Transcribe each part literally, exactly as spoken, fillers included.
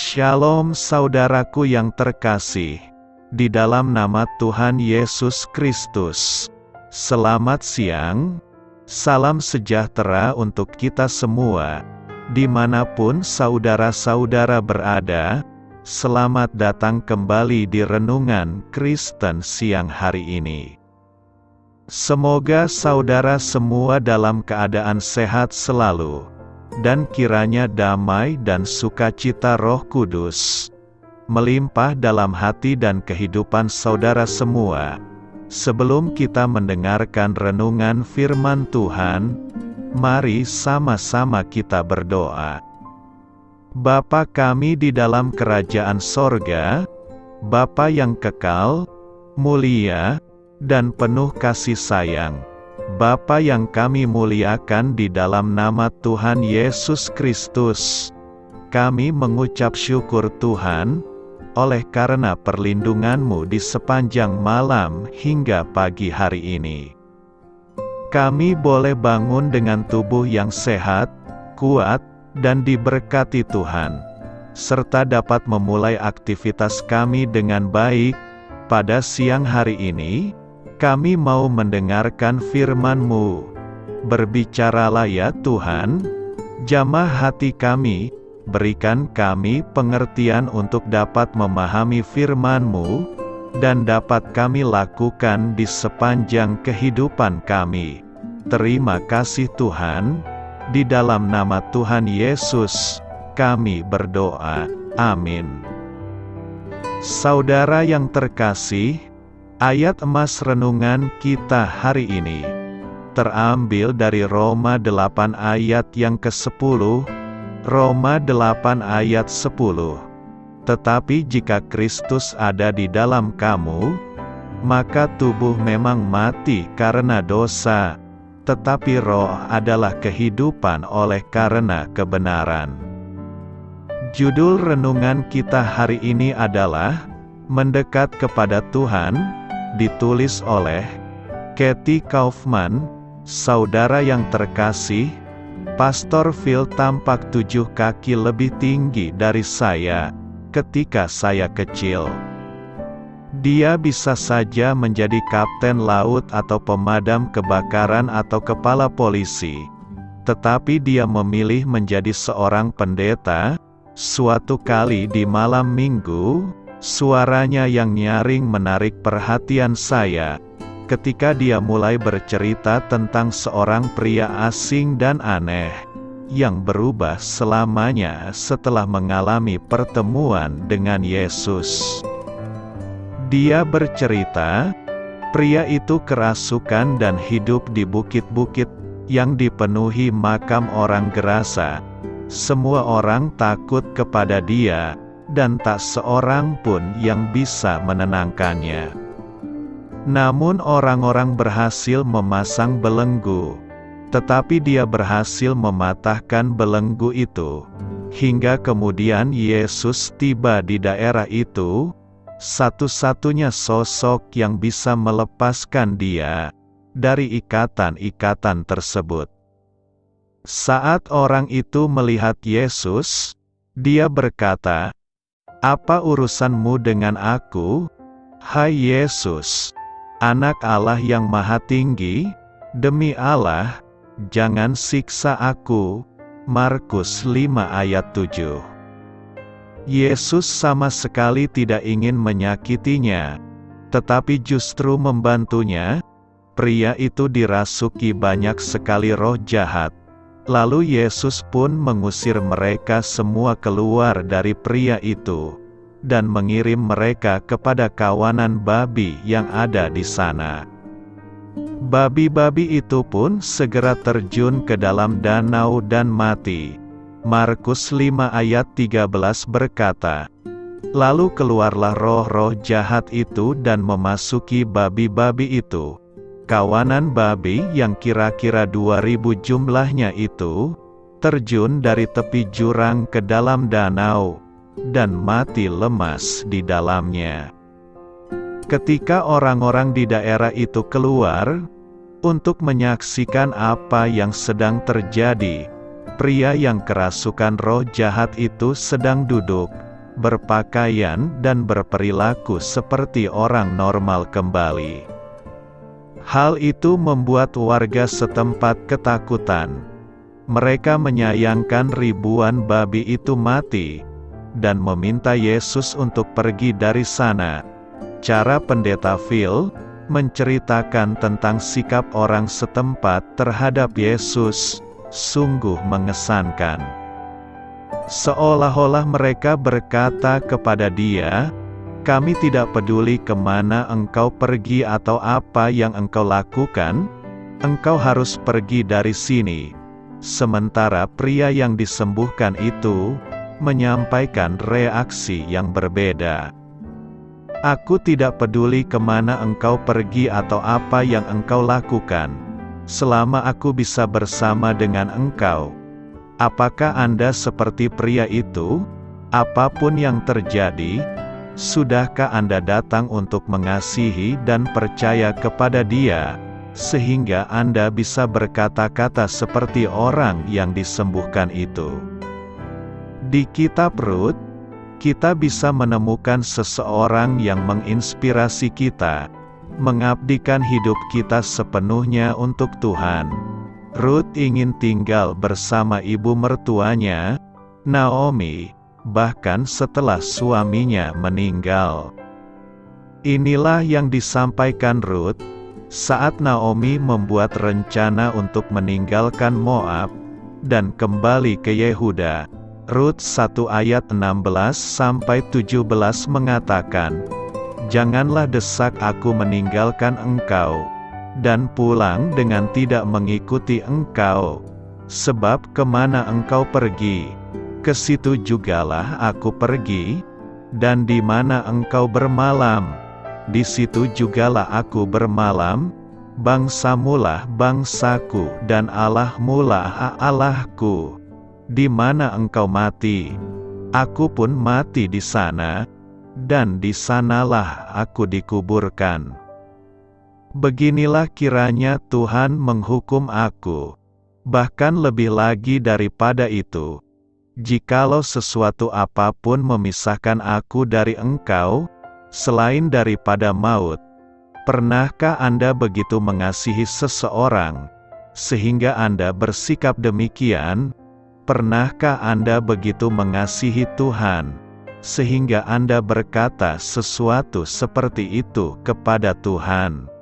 Shalom saudaraku yang terkasih, di dalam nama Tuhan Yesus Kristus. Selamat siang, salam sejahtera untuk kita semua, dimanapun saudara-saudara berada. Selamat datang kembali di Renungan Kristen siang hari ini. Semoga saudara semua dalam keadaan sehat selalu, dan kiranya damai dan sukacita Roh Kudus melimpah dalam hati dan kehidupan saudara semua. Sebelum kita mendengarkan renungan firman Tuhan, mari sama-sama kita berdoa. Bapa kami di dalam kerajaan sorga, Bapa yang kekal, mulia, dan penuh kasih sayang, Bapa yang kami muliakan di dalam nama Tuhan Yesus Kristus, kami mengucap syukur Tuhan, oleh karena perlindungan-Mu di sepanjang malam hingga pagi hari ini. Kami boleh bangun dengan tubuh yang sehat, kuat, dan diberkati Tuhan, serta dapat memulai aktivitas kami dengan baik. Pada siang hari ini, kami mau mendengarkan firman-Mu. Berbicaralah ya Tuhan, jamah hati kami, berikan kami pengertian untuk dapat memahami firman-Mu, dan dapat kami lakukan di sepanjang kehidupan kami. Terima kasih Tuhan, di dalam nama Tuhan Yesus, kami berdoa. Amin. Saudara yang terkasih, ayat emas renungan kita hari ini terambil dari Roma delapan ayat yang kesepuluh. Roma delapan ayat sepuluh. Tetapi jika Kristus ada di dalam kamu, maka tubuh memang mati karena dosa, tetapi roh adalah kehidupan oleh karena kebenaran. Judul renungan kita hari ini adalah Mendekat kepada Tuhan, ditulis oleh Kathy Kaufman. Saudara yang terkasih, Pastor Phil tampak tujuh kaki lebih tinggi dari saya ketika saya kecil. Dia bisa saja menjadi kapten laut atau pemadam kebakaran atau kepala polisi, tetapi dia memilih menjadi seorang pendeta. Suatu kali di malam minggu, suaranya yang nyaring menarik perhatian saya, ketika dia mulai bercerita tentang seorang pria asing dan aneh, yang berubah selamanya setelah mengalami pertemuan dengan Yesus. Dia bercerita, pria itu kerasukan dan hidup di bukit-bukit yang dipenuhi makam orang gerasa. Semua orang takut kepada dia, dan tak seorang pun yang bisa menenangkannya. Namun orang-orang berhasil memasang belenggu, tetapi dia berhasil mematahkan belenggu itu. Hingga kemudian Yesus tiba di daerah itu, satu-satunya sosok yang bisa melepaskan dia dari ikatan-ikatan tersebut. Saat orang itu melihat Yesus, dia berkata, "Apa urusanmu dengan aku, hai Yesus, Anak Allah yang Maha Tinggi? Demi Allah, jangan siksa aku." Markus lima ayat tujuh. Yesus sama sekali tidak ingin menyakitinya, tetapi justru membantunya. Pria itu dirasuki banyak sekali roh jahat. Lalu Yesus pun mengusir mereka semua keluar dari pria itu, dan mengirim mereka kepada kawanan babi yang ada di sana. Babi-babi itu pun segera terjun ke dalam danau dan mati. Markus lima ayat tiga belas berkata, "Lalu keluarlah roh-roh jahat itu dan memasuki babi-babi itu. Kawanan babi yang kira-kira dua ribu jumlahnya itu, terjun dari tepi jurang ke dalam danau, dan mati lemas di dalamnya." Ketika orang-orang di daerah itu keluar untuk menyaksikan apa yang sedang terjadi, pria yang kerasukan roh jahat itu sedang duduk berpakaian dan berperilaku seperti orang normal kembali. Hal itu membuat warga setempat ketakutan. Mereka menyayangkan ribuan babi itu mati, dan meminta Yesus untuk pergi dari sana. Cara Pendeta Phil menceritakan tentang sikap orang setempat terhadap Yesus, sungguh mengesankan. Seolah-olah mereka berkata kepada dia, "Kami tidak peduli kemana engkau pergi atau apa yang engkau lakukan, engkau harus pergi dari sini." Sementara pria yang disembuhkan itu menyampaikan reaksi yang berbeda. "Aku tidak peduli kemana engkau pergi atau apa yang engkau lakukan, selama aku bisa bersama dengan engkau." Apakah Anda seperti pria itu? Apapun yang terjadi, sudahkah Anda datang untuk mengasihi dan percaya kepada Dia, sehingga Anda bisa berkata-kata seperti orang yang disembuhkan itu? Di kitab Rut, kita bisa menemukan seseorang yang menginspirasi kita, mengabdikan hidup kita sepenuhnya untuk Tuhan. Rut ingin tinggal bersama ibu mertuanya, Naomi, bahkan setelah suaminya meninggal. Inilah yang disampaikan Rut saat Naomi membuat rencana untuk meninggalkan Moab dan kembali ke Yehuda. Rut satu ayat enam belas sampai tujuh belas mengatakan, "Janganlah desak aku meninggalkan engkau, dan pulang dengan tidak mengikuti engkau. Sebab kemana engkau pergi, ke situ jugalah aku pergi, dan di mana engkau bermalam, di situ jugalah aku bermalam. Bangsamulah bangsaku dan Allahmulah Allahku. Di mana engkau mati, aku pun mati di sana, dan di sanalah aku dikuburkan." Beginilah kiranya Tuhan menghukum aku, bahkan lebih lagi daripada itu, jikalau sesuatu apapun memisahkan aku dari engkau, selain daripada maut. Pernahkah Anda begitu mengasihi seseorang, sehingga Anda bersikap demikian? Pernahkah Anda begitu mengasihi Tuhan, sehingga Anda berkata sesuatu seperti itu kepada Tuhan?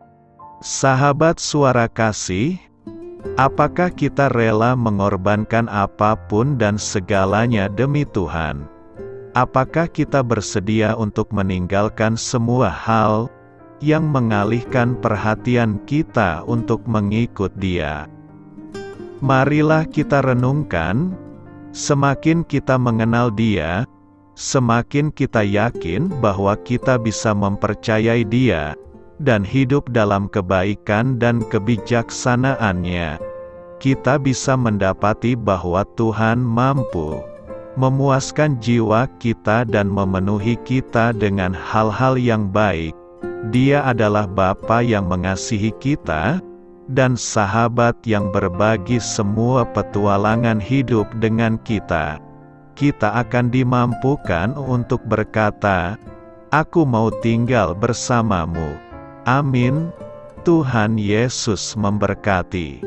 Sahabat Suara Kasih, apakah kita rela mengorbankan apapun dan segalanya demi Tuhan? Apakah kita bersedia untuk meninggalkan semua hal yang mengalihkan perhatian kita untuk mengikut Dia? Marilah kita renungkan, semakin kita mengenal Dia, semakin kita yakin bahwa kita bisa mempercayai Dia, dan hidup dalam kebaikan dan kebijaksanaannya. Kita bisa mendapati bahwa Tuhan mampu memuaskan jiwa kita dan memenuhi kita dengan hal-hal yang baik. Dia adalah Bapa yang mengasihi kita, dan sahabat yang berbagi semua petualangan hidup dengan kita. Kita akan dimampukan untuk berkata, "Aku mau tinggal bersamamu." Amin. Tuhan Yesus memberkati.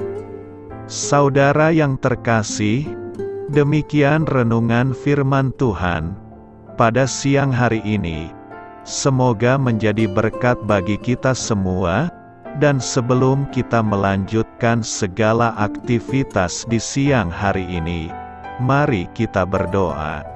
Saudara yang terkasih, demikian renungan firman Tuhan pada siang hari ini. Semoga menjadi berkat bagi kita semua, dan sebelum kita melanjutkan segala aktivitas di siang hari ini, mari kita berdoa.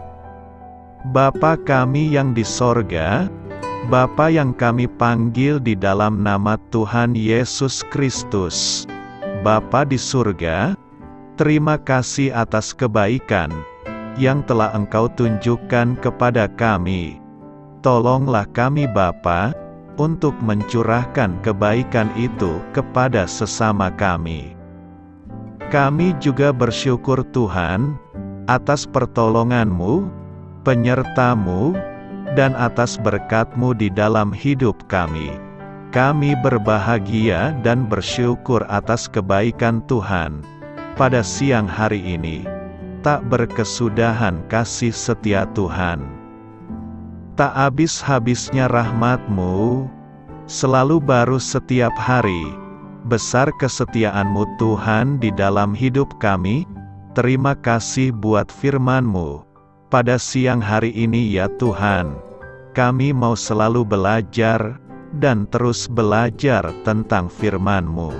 Bapa kami yang di sorga, Bapa yang kami panggil di dalam nama Tuhan Yesus Kristus, Bapa di surga, terima kasih atas kebaikan yang telah Engkau tunjukkan kepada kami. Tolonglah kami Bapa, untuk mencurahkan kebaikan itu kepada sesama kami. Kami juga bersyukur Tuhan, atas pertolongan-Mu, penyerta-Mu, dan atas berkat-Mu di dalam hidup kami. Kami berbahagia dan bersyukur atas kebaikan Tuhan pada siang hari ini. tak berkesudahan kasih setia Tuhan. Tak habis-habisnya rahmat-Mu, selalu baru setiap hari. Besar kesetiaan-Mu Tuhan di dalam hidup kami. Terima kasih buat firman-Mu. Pada siang hari ini ya Tuhan, kami mau selalu belajar dan terus belajar tentang firman-Mu.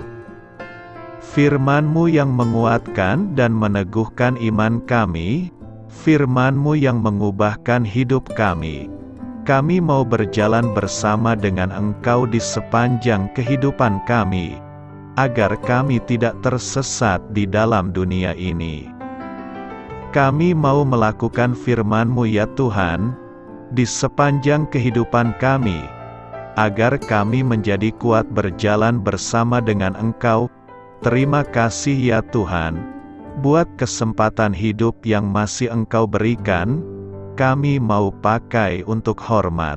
Firman-Mu yang menguatkan dan meneguhkan iman kami, firman-Mu yang mengubahkan hidup kami. Kami mau berjalan bersama dengan Engkau di sepanjang kehidupan kami, agar kami tidak tersesat di dalam dunia ini. Kami mau melakukan firman-Mu ya Tuhan, di sepanjang kehidupan kami, agar kami menjadi kuat berjalan bersama dengan Engkau. Terima kasih ya Tuhan, buat kesempatan hidup yang masih Engkau berikan, kami mau pakai untuk hormat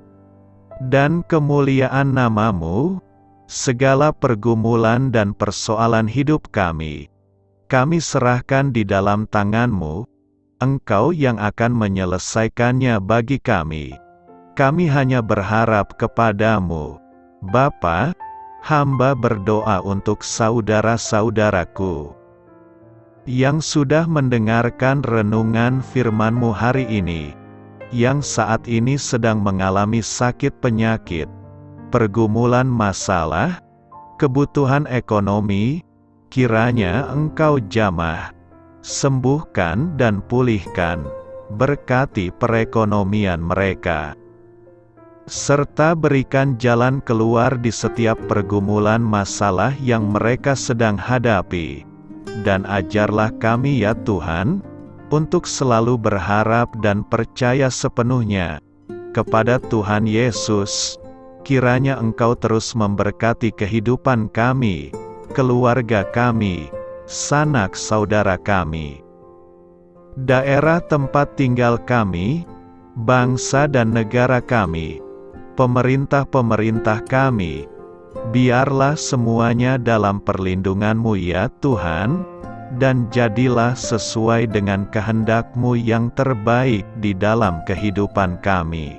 dan kemuliaan nama-Mu. Segala pergumulan dan persoalan hidup kami, kami serahkan di dalam tangan-Mu. Engkau yang akan menyelesaikannya bagi kami. Kami hanya berharap kepadamu. Bapa, hamba berdoa untuk saudara-saudaraku yang sudah mendengarkan renungan firman-Mu hari ini, yang saat ini sedang mengalami sakit penyakit, pergumulan masalah, kebutuhan ekonomi. Kiranya Engkau jamah, sembuhkan dan pulihkan, berkati perekonomian mereka, serta berikan jalan keluar di setiap pergumulan masalah yang mereka sedang hadapi. Dan ajarlah kami ya Tuhan, untuk selalu berharap dan percaya sepenuhnya kepada Tuhan Yesus. Kiranya Engkau terus memberkati kehidupan kami, keluarga kami, sanak saudara kami, daerah tempat tinggal kami, bangsa dan negara kami, pemerintah-pemerintah kami. Biarlah semuanya dalam perlindungan-Mu ya Tuhan, dan jadilah sesuai dengan kehendak-Mu yang terbaik di dalam kehidupan kami.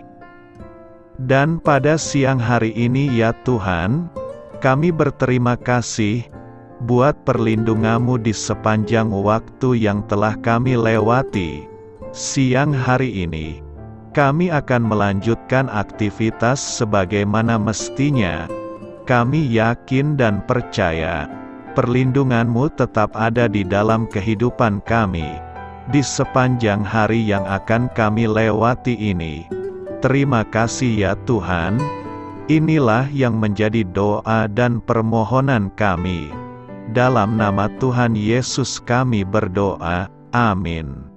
Dan pada siang hari ini ya Tuhan, kami berterima kasih buat perlindungan-Mu di sepanjang waktu yang telah kami lewati. Siang hari ini, kami akan melanjutkan aktivitas sebagaimana mestinya. Kami yakin dan percaya, perlindungan-Mu tetap ada di dalam kehidupan kami, di sepanjang hari yang akan kami lewati ini. Terima kasih ya Tuhan. Inilah yang menjadi doa dan permohonan kami. Dalam nama Tuhan Yesus kami berdoa. Amin.